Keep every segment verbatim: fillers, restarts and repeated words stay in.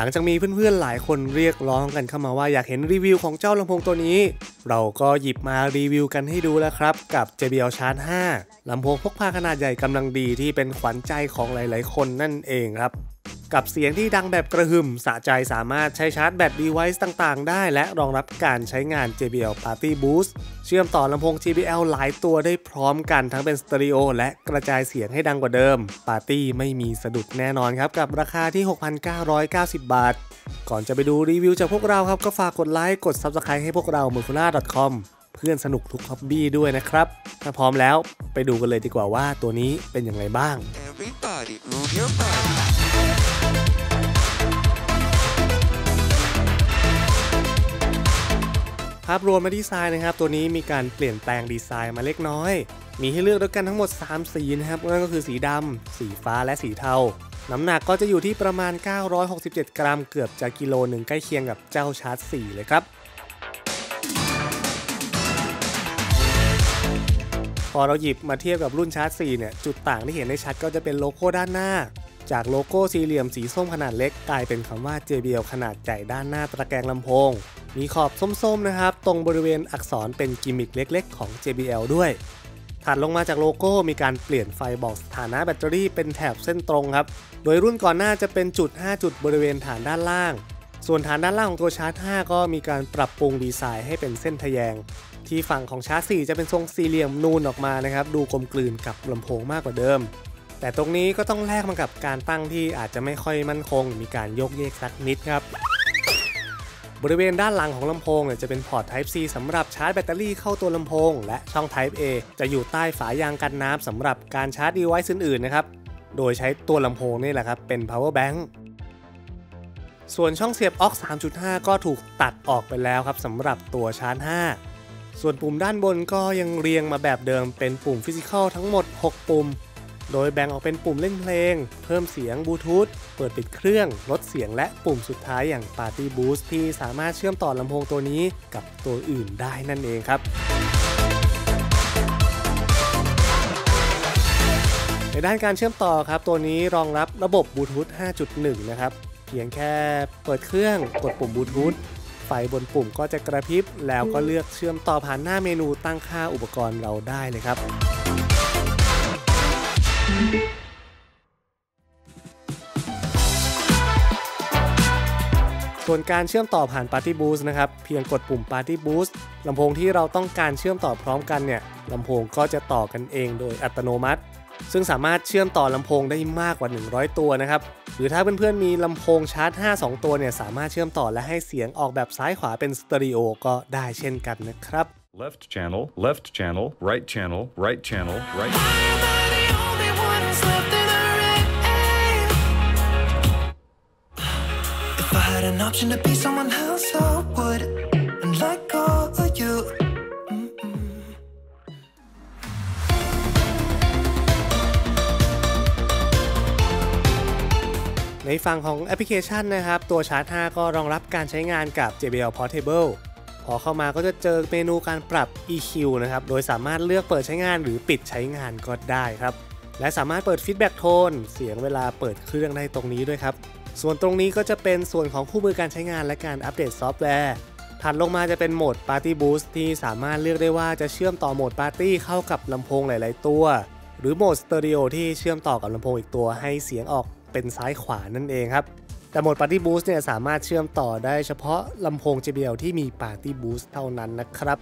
ลังจากมีเพื่อนๆหลายคนเรียกร้องกันเข้ามาว่าอยากเห็นรีวิวของเจ้าลำโพงตัวนี้เราก็หยิบมารีวิวกันให้ดูแล้วครับกับ เจ บี แอล Charge ห้าลำโพงพกพาขนาดใหญ่กำลังดีที่เป็นขวัญใจของหลายๆคนนั่นเองครับกับเสียงที่ดังแบบกระหึ่มสะใจสามารถใช้ชาร์จแบต device ต่างๆได้และรองรับการใช้งาน เจ บี แอล Party Boost เชื่อมต่อลำโพง เจ บี แอล หลายตัวได้พร้อมกันทั้งเป็นสเตอริโอและกระจายเสียงให้ดังกว่าเดิม Party ไม่มีสะดุดแน่นอนครับกับราคาที่ หกพันเก้าร้อยเก้าสิบ บาทก่อนจะไปดูรีวิวจากพวกเราครับก็ฝากกดไลค์กด Subscribe ให้พวกเรา เมอร์คูล่า ดอท คอม เพื่อนสนุกทุกฮ็อบบี้ด้วยนะครับถ้าพร้อมแล้วไปดูกันเลยดีกว่าว่าตัวนี้เป็นอย่างไรบ้าง Everybody move your body ภาพรวมมาดีไซน์นะครับตัวนี้มีการเปลี่ยนแปลงดีไซน์มาเล็กน้อยมีให้เลือกด้วยกันทั้งหมดสามสีนะครับนั่นก็คือสีดำสีฟ้าและสีเทาน้ำหนักก็จะอยู่ที่ประมาณเก้าร้อยหกสิบเจ็ดกรัมเกือบจะกิโลหนึ่งใกล้เคียงกับเจ้าชาร์จสี่เลยครับพอเราหยิบมาเทียบกับรุ่นชาร์จสี่เนี่ยจุดต่างที่เห็นได้ชัดก็จะเป็นโลโก้ด้านหน้าจากโลโก้สี่เหลี่ยมสีส้มขนาดเล็กกลายเป็นคำว่า เจ บี แอล ขนาดใหญ่ด้านหน้าตะแกรงลำโพงมีขอบส้มๆนะครับตรงบริเวณอักษรเป็นกิมมิคเล็กๆของ เจ บี แอล ด้วยถัดลงมาจากโลโก้มีการเปลี่ยนไฟบอกสถานะแบตเตอรี่เป็นแถบเส้นตรงครับโดยรุ่นก่อนหน้าจะเป็นจุดห้าจุดบริเวณฐานด้านล่างส่วนฐานด้านล่างของตัวชาร์จห้าก็มีการปรับปรุงดีไซน์ให้เป็นเส้นทะแยงที่ฝั่งของชาร์จสี่จะเป็นทรงสี่เหลี่ยมนูนออกมานะครับดูกลมกลืนกับลำโพงมากกว่าเดิมแต่ตรงนี้ก็ต้องแลกมากับการตั้งที่อาจจะไม่ค่อยมั่นคงมีการยกเยกสักนิดครับบริเวณด้านหลังของลำโพงจะเป็นพอร์ต Type C สำหรับชาร์จแบตเตอรี่เข้าตัวลำโพงและช่อง Type A จะอยู่ใต้ฝายางกันน้ำสำหรับการชาร์จ device อื่นๆนะครับโดยใช้ตัวลำโพงนี่แหละครับเป็น power bank ส่วนช่องเสียบ aux สามจุดห้า ก็ถูกตัดออกไปแล้วครับสำหรับตัวชาร์จห้าส่วนปุ่มด้านบนก็ยังเรียงมาแบบเดิมเป็นปุ่มฟิสิกอลทั้งหมดหกปุ่มโดยแบ่งออกเป็นปุ่มเล่นเพลงเพิ่มเสียงบลูทูธเปิดปิดเครื่องลดเสียงและปุ่มสุดท้ายอย่าง Party Boost ที่สามารถเชื่อมต่อลำโพงตัวนี้กับตัวอื่นได้นั่นเองครับในด้านการเชื่อมต่อครับตัวนี้รองรับระบบบลูทูธ ห้าจุดหนึ่ง นะครับเพียงแค่เปิดเครื่องกดปุ่มบลูทูธไฟบนปุ่มก็จะกระพริบแล้วก็เลือกเชื่อมต่อผ่านหน้าเมนูตั้งค่าอุปกรณ์เราได้เลยครับส่วนการเชื่อมต่อผ่าน Party Boost นะครับเพียงกดปุ่ม Party Boost ลำโพงที่เราต้องการเชื่อมต่อพร้อมกันเนี่ยลำโพงก็จะต่อกันเองโดยอัตโนมัติซึ่งสามารถเชื่อมต่อลำโพงได้มากกว่าหนึ่งร้อยตัวนะครับหรือถ้าเพื่อนๆมีลำโพงชาร์จห้า สองตัวเนี่ยสามารถเชื่อมต่อและให้เสียงออกแบบซ้ายขวาเป็นสเตอริโอก็ได้เช่นกันนะครับ Left channel left channel right channel right channel right If I had an option to be someone else, I would and let go of you. ในฝั่งของแอปพลิเคชันนะครับตัวชาร์จห้าก็รองรับการใช้งานกับ เจ บี แอล Portable พอเข้ามาก็จะเจอเมนูการปรับ อี คิว นะครับโดยสามารถเลือกเปิดใช้งานหรือปิดใช้งานก็ได้ครับและสามารถเปิด Feedback Tone เสียงเวลาเปิดเครื่องได้ตรงนี้ด้วยครับส่วนตรงนี้ก็จะเป็นส่วนของคู่มือการใช้งานและการอัปเดตซอฟต์แวร์ถัดลงมาจะเป็นโหมด Party Boost ที่สามารถเลือกได้ว่าจะเชื่อมต่อโหมด Party เข้ากับลำโพงหลายๆตัวหรือโหมด Stereo ที่เชื่อมต่อกับลำโพงอีกตัวให้เสียงออกเป็นซ้ายขวานั่นเองครับแต่โหมด Party Boost เนี่ยสามารถเชื่อมต่อได้เฉพาะลำโพง เจ บี แอล ที่มี Party Boost เท่านั้นนะครับ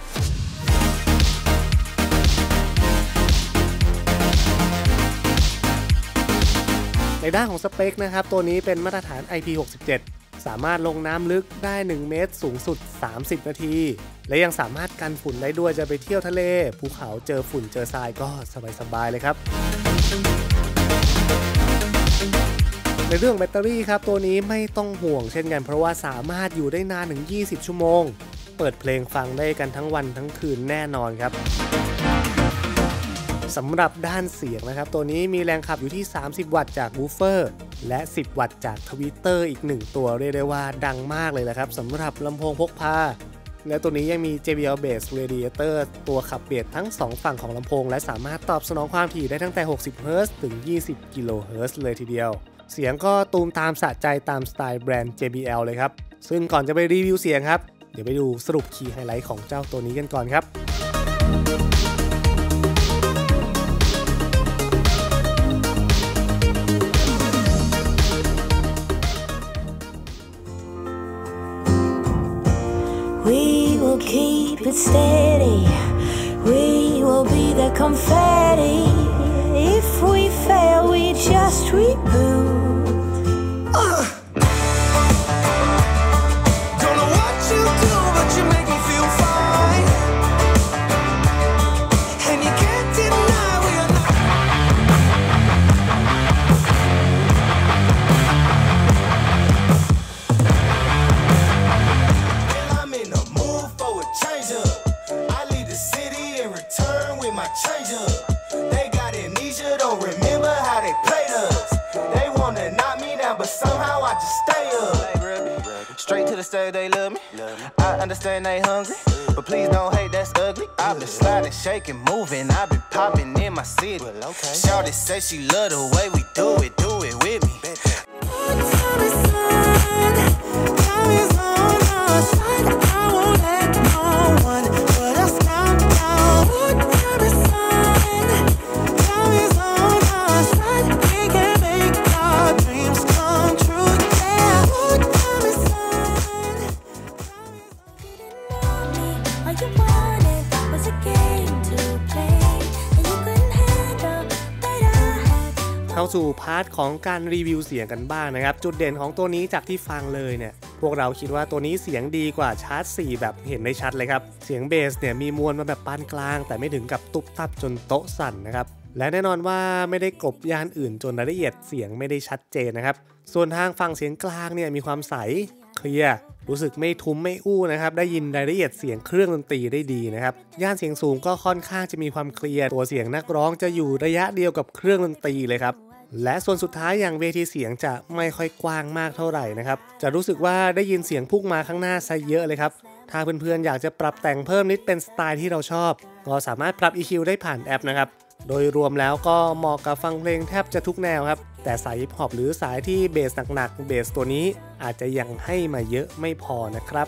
ในด้านของสเปคนะครับตัวนี้เป็นมาตรฐาน ไอ พี หกสิบเจ็ด สามารถลงน้ำลึกได้หนึ่งเมตรสูงสุดสามสิบนาทีและยังสามารถกันฝุ่นได้ด้วยจะไปเที่ยวทะเลภูเขาเจอฝุ่นเจอทรายก็สบายๆเลยครับในเรื่องแบตเตอรี่ครับตัวนี้ไม่ต้องห่วงเช่นกันเพราะว่าสามารถอยู่ได้นานถึงยี่สิบชั่วโมงเปิดเพลงฟังได้กันทั้งวันทั้งคืนแน่นอนครับสำหรับด้านเสียงนะครับตัวนี้มีแรงขับอยู่ที่สามสิบวัตต์จากวูฟเฟอร์และสิบวัตต์จากทวิตเตอร์อีกหนึ่งตัวเรียกได้ว่าดังมากเลยแหละครับสำหรับลำโพงพกพาและตัวนี้ยังมี เจ บี แอล Bass Radiator ตัวขับเบสทั้งสองฝั่งของลำโพงและสามารถตอบสนองความถี่ได้ตั้งแต่หกสิบเฮิร์ตซ์ถึงยี่สิบกิโลเฮิร์ตซ์เลยทีเดียวเสียงก็ตูมตามสะใจตามสไตล์แบรนด์ เจ บี แอล เลยครับซึ่งก่อนจะไปรีวิวเสียงครับเดี๋ยวไปดูสรุปคีย์ไฮไลท์ของเจ้าตัวนี้กันก่อนครับ We will keep it steady. We will be the confetti. If we fail, we just reboot. Uh. Don't know what you do, but you make me feel fine. And you can't deny we are not. I'm in the mood for a change up. I leave the city and return with my change up. They got amnesia, don't remember how they played us. They wanna knock me down, but somehow I just stay up. Straight to the stage, they love me. I understand they hungry, but please don't hate, that's ugly. I've been sliding, shaking, moving. I've been popping in my city. Shawty say she love the way we do it, do it with me. เข้าสู่พาร์ทของการรีวิวเสียงกันบ้าง นะครับจุดเด่นของตัวนี้จากที่ฟังเลยเนี่ยพวกเราคิดว่าตัวนี้เสียงดีกว่าชาร์จสี่แบบเห็นได้ชัดเลยครับเสียงเบสเนี่ยมีมวลมาแบบปานกลางแต่ไม่ถึงกับตุบตับจนโต๊ะสั่นนะครับและแน่นอนว่าไม่ได้กลบย่านอื่นจนรายละเอียดเสียงไม่ได้ชัดเจนนะครับส่วนทางฝั่งเสียงกลางเนี่ยมีความใสเคลียร์รู้สึกไม่ทุ้มไม่อู้นะครับได้ยินรายละเอียดเสียงเครื่องดนตรีได้ดีนะครับย่านเสียงสูงก็ค่อนข้างจะมีความเคลียร์ตัวเสียงนักร้องจะอยู่ระยะเดียวกับเครื่องดนตรีเลยครับและส่วนสุดท้ายอย่างเวทีเสียงจะไม่ค่อยกว้างมากเท่าไหร่นะครับจะรู้สึกว่าได้ยินเสียงพุ่งมาข้างหน้าซะเยอะเลยครับถ้าเพื่อนๆอยากจะปรับแต่งเพิ่มนิดเป็นสไตล์ที่เราชอบก็สามารถปรับ อี คิว ได้ผ่านแอปนะครับโดยรวมแล้วก็เหมาะกับฟังเพลงแทบจะทุกแนวครับแต่สายฮิปฮอปหรือสายที่เบสหนักๆเบสตัวนี้อาจจะยังให้มาเยอะไม่พอนะครับ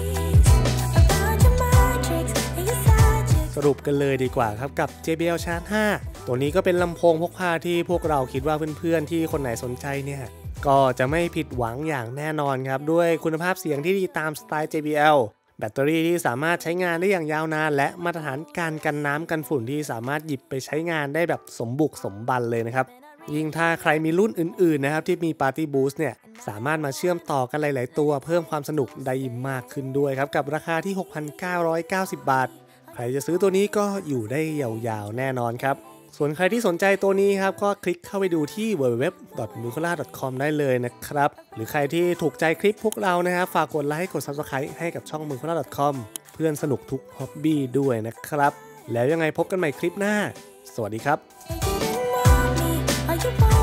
สรุปกันเลยดีกว่าครับกับ เจ บี แอล Charge ห้าตัวนี้ก็เป็นลำโพงพกพาที่พวกเราคิดว่าเพื่อนๆที่คนไหนสนใจเนี่ยก็จะไม่ผิดหวังอย่างแน่นอนครับด้วยคุณภาพเสียงที่ดีตามสไตล์ เจ บี แอล แบตเตอรี่ที่สามารถใช้งานได้อย่างยาวนานและมาตรฐานการกันน้ำกันฝุ่นที่สามารถหยิบไปใช้งานได้แบบสมบุกสมบันเลยนะครับยิ่งถ้าใครมีรุ่นอื่นๆนะครับที่มี Party Boost เนี่ยสามารถมาเชื่อมต่อกันหลายๆตัวเพิ่มความสนุกได้มากขึ้นด้วยครับกับราคาที่ หกพันเก้าร้อยเก้าสิบบาทใครจะซื้อตัวนี้ก็อยู่ได้ยาวๆแน่นอนครับส่วนใครที่สนใจตัวนี้ครับก็คลิกเข้าไปดูที่ ดับเบิลยู ดับเบิลยู ดับเบิลยู ดอท มูคาร่า ดอท คอม ได้เลยนะครับหรือใครที่ถูกใจคลิปพวกเรานะครับฝากกดไลค์กด ซับสไครบ์ ให้กับช่อง มูคาร่า ดอท คอม เพื่อนสนุกทุกฮ็อบบี้ด้วยนะครับแล้วยังไงพบกันใหม่คลิปหน้าสวัสดีครับ